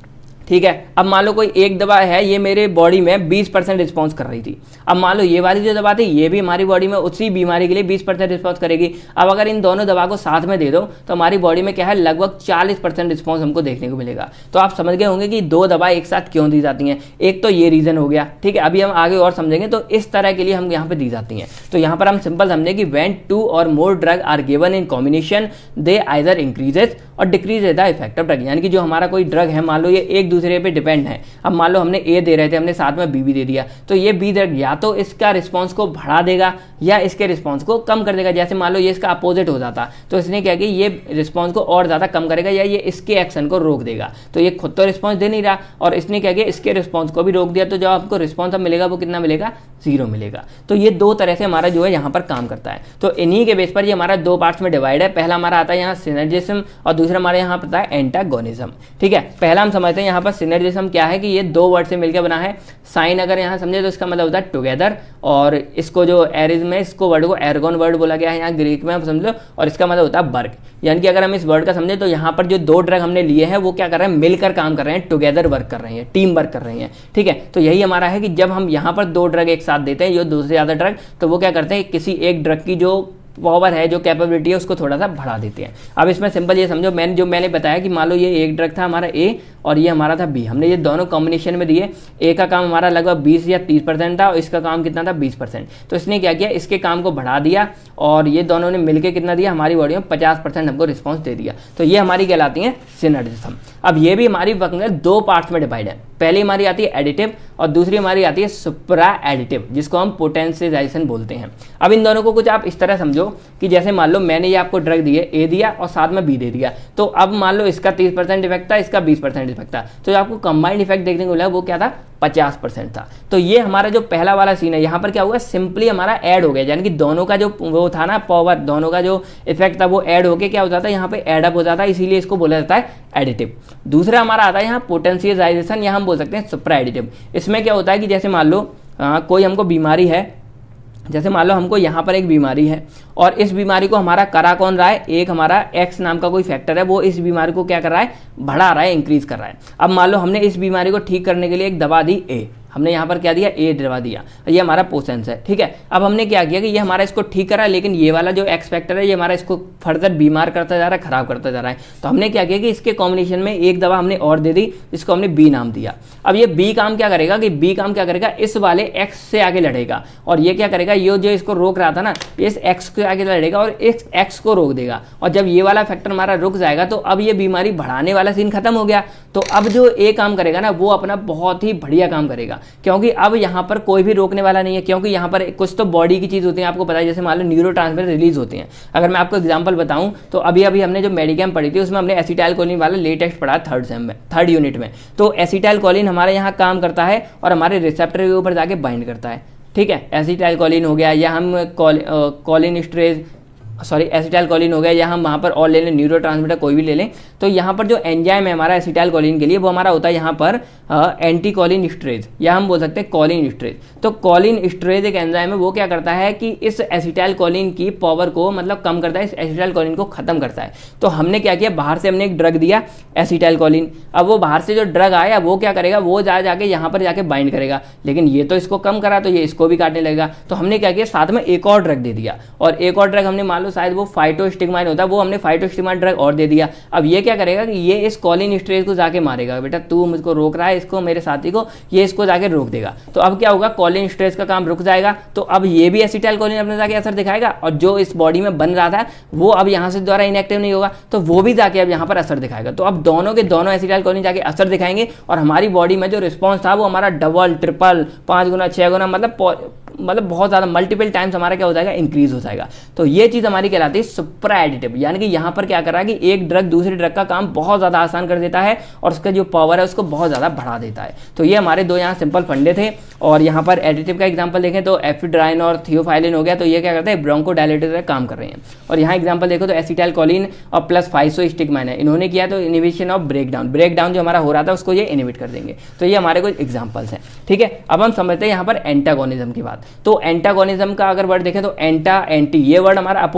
ठीक है। अब मान लो कोई एक दवा है, ये मेरे बॉडी में बीस परसेंट रिस्पॉन्स कर रही थी। अब मान लो ये वाली जो दवा थी ये भी हमारी बॉडी में उसी बीमारी के लिए बीस परसेंट रिस्पॉन्स करेगी। अब अगर इन दोनों दवा को साथ में दे दो तो हमारी बॉडी में क्या है, लगभग चालीस परसेंट रिस्पॉन्स हमको देखने को मिलेगा। तो आप समझ गए होंगे कि दो दवा एक साथ क्यों दी जाती हैं। एक तो ये रीजन हो गया, ठीक है। अभी हम आगे और समझेंगे। तो इस तरह के लिए हम यहाँ पे दी जाती हैं। तो यहाँ पर हम सिंपल समझे कि when two or more drug are given in combination they either increases or decrease the effect of drug. यानी कि जो हमारा कोई ड्रग है, मान लो ये एक दूसरे पे डिपेंड है। अब मान लो हमने ए दे रहे थे, हमने साथ में बी भी दे दिया, तो ये बी ड्रग या तो इसका रिस्पॉन्स को बढ़ा देगा या इसके रिस्पॉन्स को कम कर देगा। जैसे मान लो ये इसका अपोजिट हो जाता तो इसने क्या किया, ये रिस्पॉन्स को और ज्यादा कम करेगा या ये इसके एक्शन को रोक देगा। तो ये खुद तो रिस्पॉन्स दे नहीं रहा और इसने क्या किया, इसके रिस्पॉन्स को भी रोक दिया। तो जो आपको रिस्पॉन्स अब मिलेगा वो कितना मिलेगा, जीरो मिलेगा। तो ये दो तरह से हमारा जो है यहाँ पर काम करता है। तो इन्हीं के बेस पर ये हमारा दो पार्ट्स में डिवाइड है। पहला हमारा आता है यहाँ सिनर्जिज्म और दूसरा हमारे यहाँ पता है एंटागोनिज्म, ठीक है। पहला हम समझते हैं यहाँ पर सिनर्जिज्म क्या है, कि ये दो वर्ड से मिलकर बना है। साइन अगर यहाँ समझे तो इसका मतलब होता है टुगेदर, और इसको जो एरिज में इसको वर्ड को एर्गोन वर्ड बोला गया है यहाँ ग्रीक में, आप समझ लो, और इसका मतलब होता है वर्क। यानी कि अगर हम इस वर्ड का समझे तो यहाँ पर जो दो ड्रग हमने लिए हैं वो क्या कर रहे हैं, मिलकर काम कर रहे हैं, टुगेदर वर्क कर रहे हैं, टीम वर्क कर रही हैं, ठीक है। तो यही हमारा है कि जब हम यहाँ पर दो ड्रग एक साथ देते हैं, जो दो से ज्यादा ड्रग, तो वो क्या करते हैं, किसी एक ड्रग की जो पावर है, जो कैपेबिलिटी है, उसको थोड़ा सा बढ़ा देते हैं। अब इसमें सिंपल ये समझो, मैंने जो मैंने बताया कि मान लो ये एक ड्रग था हमारा ए और ये हमारा था बी, हमने ये दोनों कॉम्बिनेशन में दिए। ए का काम हमारा लगभग बीस या तीस परसेंट था और इसका काम कितना था, बीस परसेंट। तो इसने क्या किया, इसके काम को बढ़ा दिया और ये दोनों ने मिलकर कितना दिया, हमारी बॉडी में पचास परसेंट हमको रिस्पॉन्स दे दिया। तो ये हमारी कहलाती है सिनर्जिज्म। अब ये भी हमारी दो पार्ट्स में डिवाइड है। पहली हमारी आती है एडिटिव और दूसरी हमारी आती है सुप्रा एडिटिव, जिसको हम पोटेंशियलाइजेशन बोलते हैं। अब इन दोनों को कुछ आप इस तरह समझो कि जैसे मान लो मैंने ये आपको ड्रग दिए, ए दिया और साथ में बी दे दिया। तो अब मान लो इसका तीस परसेंट इफेक्ट था, इसका बीस परसेंट इफेक्ट था, तो आपको कंबाइंड इफेक्ट देखने को मिला वो क्या था, पचास परसेंट था। तो ये हमारा जो पहला वाला सीन है, यहाँ पर क्या हुआ, सिंपली हमारा ऐड हो गया। यानी कि दोनों का जो वो था ना पावर, दोनों का जो इफेक्ट था वो ऐड होके क्या हो जाता है, यहाँ पे एड अप हो जाता है, इसीलिए इसको बोला जाता है एडिटिव। दूसरा हमारा आता है यहाँ पोटेंशियलाइजेशन, या हम बोल सकते हैं सुप्रा एडिटिव। इसमें क्या होता है कि जैसे मान लो आ, कोई हमको बीमारी है, जैसे मान लो हमको यहाँ पर एक बीमारी है और इस बीमारी को हमारा करा कौन रहा है, एक हमारा एक्स नाम का कोई फैक्टर है, वो इस बीमारी को क्या कर रहा है, बढ़ा रहा है, इंक्रीज कर रहा है। अब मान लो हमने इस बीमारी को ठीक करने के लिए एक दवा दी ए, हमने यहाँ पर क्या दिया, ए दवा दिया, ये हमारा पोसेंस है, ठीक है। अब हमने क्या किया कि ये हमारा इसको ठीक करा, लेकिन ये वाला जो एक्स फैक्टर है ये हमारा इसको फर्दर बीमार करता जा रहा है, खराब करता जा रहा है। तो हमने क्या किया कि इसके कॉम्बिनेशन में एक दवा हमने और दे दी, जिसको हमने बी नाम दिया। अब ये बी काम क्या करेगा कि बी काम क्या करेगा, इस वाले एक्स से आगे लड़ेगा और ये क्या करेगा, ये जो इसको रोक रहा था ना, इस एक्स के आगे लड़ेगा और इस एक्स को रोक देगा। और जब ये वाला फैक्टर हमारा रुक जाएगा तो अब ये बीमारी बढ़ाने वाला सीन खत्म हो गया। तो अब जो ए काम करेगा ना, वो अपना बहुत ही बढ़िया काम करेगा, क्योंकि अब यहाँ पर कोई भी रोकने वाला नहीं है। क्योंकि यहाँ पर कुछ तो बॉडी की चीज होती है, आपको पता है, जैसे मान लो न्यूरोट्रांसमीटर रिलीज होते हैं। अगर मैं आपको एग्जांपल बताऊं तो अभी अभी हमने जो मेडिकेम पढ़ी थी उसमें हमने एसिटाइलकोलिन वाला लेटेस्ट पढ़ा थर्ड सेम में, थर्ड यूनिट में। तो एसिटाइलकोलिन हमारे यहाँ काम करता है और हमारे रिसेप्टर के ऊपर जाके बाइंड करता है, ठीक है। एसिटाइलकोलिन हो गया या हम कोलिनस्ट्रेज सॉरी एसिटाइलकोलिन हो गया, या हम वहाँ पर और ले लें न्यूरोट्रांसमीटर कोई भी ले लें। तो यहाँ पर जो एंजाइम है हमारा एसिटाइलकोलिन के लिए, वो हमारा होता है यहाँ पर एंटी कोलिनस्ट्रेज, या हम बोल सकते हैं कोलिनस्ट्रेज। तो कोलिनस्ट्रेज एक एंजाइम है, वो क्या करता है कि इस एसिटाइलकोलिन की पावर को मतलब कम करता है, इस एसिटाइलकोलिन को खत्म करता है। तो हमने क्या किया, बाहर से हमने एक ड्रग दिया एसिटाइलकोलिन। अब वो बाहर से जो ड्रग आया वो क्या करेगा, वो जा जाके यहाँ पर जाके बाइंड करेगा, लेकिन ये तो इसको कम करा तो ये इसको भी काटने लगेगा। तो हमने क्या किया, साथ में एक और ड्रग दे दिया, और एक और ड्रग हमने मान लो शायद वो फाइटोस्टिग्माइन होता है, वो हमने फाइटोस्टिग्माइन ड्रग और दे दिया। अब ये क्या करेगा कि ये इस कोलिनस्ट्रेज को जाके मारेगा, बेटा तू मुझको रोक रहा है, इसको मेरे साथी को, ये इसको जाके रोक देगा। तो अब क्या होगा, कोलिनस्ट्रेज का काम रुक जाएगा। तो अब ये भी एसिटाइलकोलिन अपने जाके असर दिखाएगा, और जो इस बॉडी में बन रहा था वो अब यहाँ से द्वारा इनएक्टिव नहीं होगा, तो वो भी जाके अब यहाँ पर असर दिखाएगा। तो अब दोनों के दोनों एसिटाइलकोलिन जाके असर दिखाएंगे और हमारी बॉडी में जो रिस्पॉन्स था वो हमारा डबल, ट्रिपल, पांच गुना, छह गुना, मतलब मतलब बहुत ज़्यादा मल्टीपल टाइम्स हमारा क्या हो जाएगा, इंक्रीज हो जाएगा। तो ये चीज़ हमारी कहलाती है सुप्रा एडिटिव। यानी कि यहाँ पर क्या कर रहा है कि एक ड्रग दूसरी ड्रग का काम बहुत ज़्यादा आसान कर देता है और उसका जो पावर है उसको बहुत ज़्यादा बढ़ा देता है। तो ये हमारे दो यहाँ सिंपल फंडे थे। और यहाँ पर एडिटिव का एग्जाम्पल देखें तो एफिड्राइन और थियोफाइलिन हो गया, तो ये क्या करते हैं, ब्रोंकोडायलेटर का काम कर रहे हैं। और यहाँ एग्जाम्पल देखो तो एसिटाइलकोलिन और प्लस फाइसोस्टिग्माइन है, इन्होंने किया तो इनिबिशन ऑफ ब्रेकडाउन, ब्रेकडाउन जो हमारा हो रहा था उसको ये इनिबिट कर देंगे। तो ये हमारे कुछ एग्जाम्पल्स हैं, ठीक है। अब हम समझते हैं यहाँ पर एंटागोनिज्म की बात। तो एंटागोनिज्म का अगर वर्ड देखें तो एंटा, एंटी, ये वर्ड हमारा अपोजिट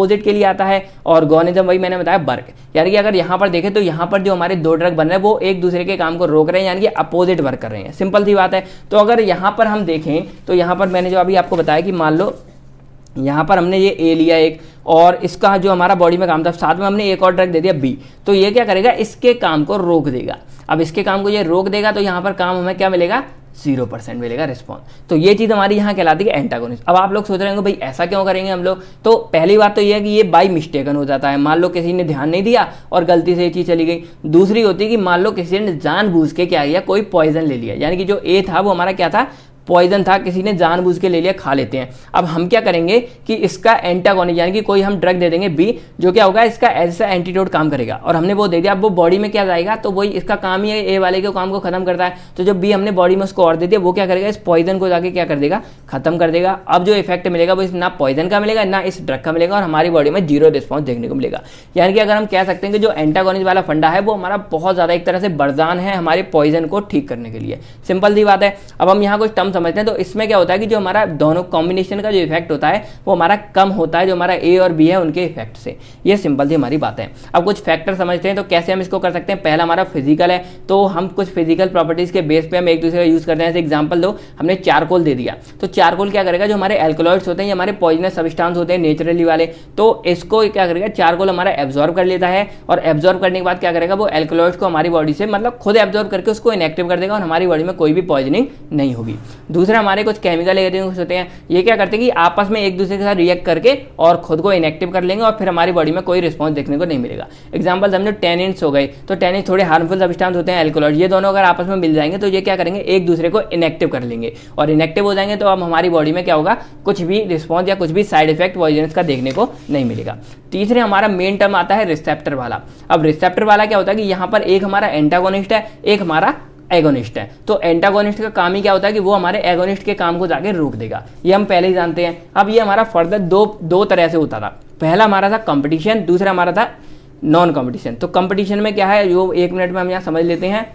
अपोजिट के लिए आता है, और गॉनिज्म वही मैंने बताया वर्क, यानी कि अगर यहाँ पर देखें तो यहाँ पर जो हमारे दो ड्रग बन रहे हैं वो एक दूसरे के काम को रोक रहे हैं, यानी कि अपोजिट वर्क कर रहे हैं। सिंपल सी बात है। तो अगर यहाँ पर हम देखें तो यहाँ पर मैंने जो अभी आपको बताया कि मान लो यहाँ पर हमने ये ए लिया एक, और इसका जो हमारा बॉडी में काम था, साथ में हमने एक और ड्रग दे दिया बी, तो ये क्या करेगा, इसके काम को रोक देगा। अब इसके काम को ये रोक देगा तो यहाँ पर काम हमें क्या मिलेगा, जीरो परसेंट मिलेगा रिस्पॉन्स। तो ये चीज़ हमारी यहाँ कहलाती है एंटागोनिस्ट। अब आप लोग सोच रहे होंगे भाई ऐसा क्यों करेंगे हम लोग, तो पहली बात तो ये है कि ये बाई मिस्टेकन हो जाता है, मान लो किसी ने ध्यान नहीं दिया और गलती से ये चीज़ चली गई। दूसरी होती है कि मान लो किसी ने जानबूझ के क्या किया, कोई पॉइजन ले लिया, यानी कि जो ए था वो हमारा क्या था, पॉइजन था, किसी ने जानबूझ के ले लिया, खा लेते हैं। अब हम क्या करेंगे कि इसका एंटागोनिस्ट यानी कि कोई हम ड्रग दे देंगे बी, जो क्या होगा इसका ऐसा एंटीडोट काम करेगा, और हमने वो दे दिया। अब वो बॉडी में क्या जाएगा, तो वही इसका काम ही है, ए वाले के काम को खत्म करता है। तो जब बी हमने बॉडी में उसको और दे दिया, वो क्या करेगा, इस पॉइजन को जाके क्या कर देगा, खत्म कर देगा। अब जो इफेक्ट मिलेगा वो ना पॉइजन का मिलेगा ना इस ड्रग का मिलेगा, और हमारी बॉडी में जीरो रिस्पॉन्स देखने को मिलेगा। यानी कि अगर हम कह सकते हैं कि जो एंटागोनिस्ट वाला फंडा है वो हमारा बहुत ज्यादा एक तरह से वरदान है हमारे पॉइजन को ठीक करने के लिए। सिंपल सी बात है। अब हम यहाँ कुछ टर्म समझते हैं, तो इसमें क्या होता है कि जो हमारा दोनों कॉम्बिनेशन का जो इफेक्ट होता है वो हमारा कम होता है जो हमारा ए और बी है उनके इफेक्ट से। ये सिंपल सी हमारी बात है। अब कुछ फैक्टर समझते हैं, तो कैसे हम इसको कर सकते हैं। पहला हमारा फिजिकल है, तो हम कुछ फिजिकल प्रॉपर्टीज के बेस पे हम एक दूसरे का यूज करते हैं। जैसे एग्जांपल दो, हमने चारकोल दे दिया, तो चारकोल क्या करेगा, जो हमारे एल्कोलॉइड्स होते हैं, ये हमारे पॉइजनस सब्सटेंस होते हैं नेचुरली वाले, तो इसको क्या करेगा, चारकोल हमारा एब्जॉर्ब कर लेता है, और एब्जॉर्ब करने के बाद क्या करेगा, वो एल्कोलॉइड्स को हमारी बॉडी से मतलब खुद एब्जॉर्ब करके उसको इनएक्टिव कर देगा, और हमारी बॉडी में कोई भी पॉइजनिंग नहीं होगी। दूसरा हमारे कुछ केमिकल एजेंट्स होते हैं, ये क्या करते हैं कि आपस में एक दूसरे के साथ रिएक्ट करके और खुद को इनएक्टिव कर लेंगे, और फिर हमारी बॉडी में कोई रिस्पॉन्स देखने को नहीं मिलेगा। एग्जांपल समझो टेनिन्स हो गए, तो टेनिन्स थोड़े हार्मफुल सब्सटेंस होते हैं एल्कोलॉइड, ये दोनों अगर आपस में मिल जाएंगे तो ये क्या करेंगे, एक दूसरे को इनएक्टिव कर लेंगे, और इनएक्टिव हो जाएंगे तो अब हमारी बॉडी में क्या होगा, कुछ भी रिस्पॉन्स या कुछ भी साइड इफेक्ट पॉइजनस का देखने को नहीं मिलेगा। तीसरे हमारा मेन टर्म आता है रिसेप्टर वाला। अब रिसेप्टर वाला क्या होता है कि यहाँ पर एक हमारा एंटागोनिस्ट है, एक हमारा एगोनिस्ट है। तो एंटागोनिस्ट का काम ही क्या होता है कि वो हमारे एगोनिस्ट के काम को जाके रोक देगा, ये हम पहले ही जानते हैं। अब ये हमारा फर्दर दो दो तरह से होता था। पहला हमारा था कंपटीशन, दूसरा हमारा था नॉन कंपटीशन। तो कंपटीशन में क्या है, जो एक मिनट में हम यहाँ समझ लेते हैं।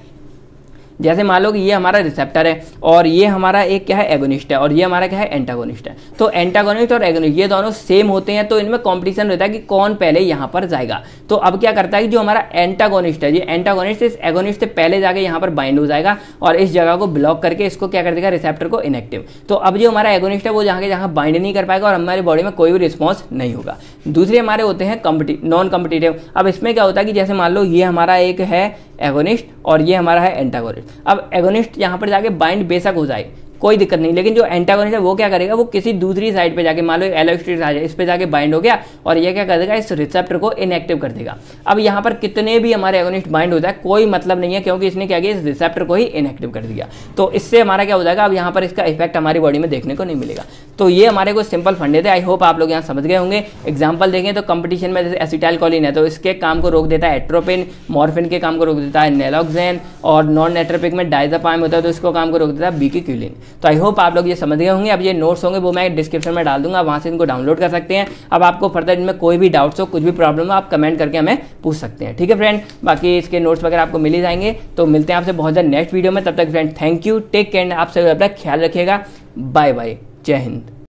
जैसे मान लो कि ये हमारा रिसेप्टर है और ये हमारा एक क्या है एगोनिस्ट है, और ये हमारा क्या है एंटागोनिस्ट है। तो एंटागोनिस्ट और एगोनिस्ट ये दोनों सेम होते हैं, तो इनमें कंपटीशन रहता है कि कौन पहले यहाँ पर जाएगा। तो अब क्या करता है कि जो हमारा एंटागोनिस्ट है, ये एंटागोनिस्ट इस एगोनिस्ट से पहले जाके यहाँ पर बाइंड हो जाएगा, और इस जगह को ब्लॉक करके इसको क्या कर देगा, रिसेप्टर को इनएक्टिव। तो अब जो हमारा एगोनिस्ट है वो जहाँ के जहाँ बाइंड नहीं कर पाएगा, और हमारी बॉडी में कोई भी रिस्पॉन्स नहीं होगा। दूसरे हमारे होते हैं कम्पिटी नॉन कम्पिटिटिव। अब इसमें क्या होता है कि जैसे मान लो ये हमारा एक है एगोनिस्ट और ये हमारा है एंटागोनिस्ट। अब एगोनिस्ट यहाँ पर जाके बाइंड बेशक हो जाए, कोई दिक्कत नहीं, लेकिन जो एंटागोनिस्ट है वो क्या करेगा, वो किसी दूसरी साइड पे जाके, मान लो एलोस्टेट आ जाए, इस पे जाके बाइंड हो गया, और ये क्या कर देगा, इस रिसेप्टर को इनएक्टिव कर देगा। अब यहाँ पर कितने भी हमारे एगोनिस्ट बाइंड हो जाए कोई मतलब नहीं है, क्योंकि इसने क्या किया, इस रिसेप्टर को ही इनएक्टिव कर दिया। तो इससे हमारा क्या हो जाएगा, अब यहाँ पर इसका इफेक्ट हमारी बॉडी में देखने को नहीं मिलेगा। तो ये हमारे को सिंपल फंडे थे। आई होप आप लोग यहाँ समझ गए होंगे। एग्जाम्पल देखें तो कंपटीशन में जैसे एसिटाइलकोलिन है, तो इसके काम को रोक देता है एट्रोपिन, मॉर्फिन के काम को रोक देता है नेलोक्सेन, और नॉन नेट्रोपिक में डायज़ेपाम होता है तो इसको काम को रोक देता है बीकीक्यूलिन। तो आई होप आप लोग ये समझ गए होंगे। अब ये नोट्स होंगे वो मैं डिस्क्रिप्शन में डाल दूंगा, वहां से इनको डाउनलोड कर सकते हैं। अब आपको फर्दर इनमें कोई भी डाउट्स हो, कुछ भी प्रॉब्लम हो, आप कमेंट करके हमें पूछ सकते हैं। ठीक है फ्रेंड, बाकी इसके नोट्स वगैरह आपको मिल ही जाएंगे। तो मिलते हैं आपसे बहुत जल्द नेक्स्ट वीडियो में। तब तक friend thank you, take care, आप सभी अपना ख्याल रखिएगा। बाय बाय, जय हिंद।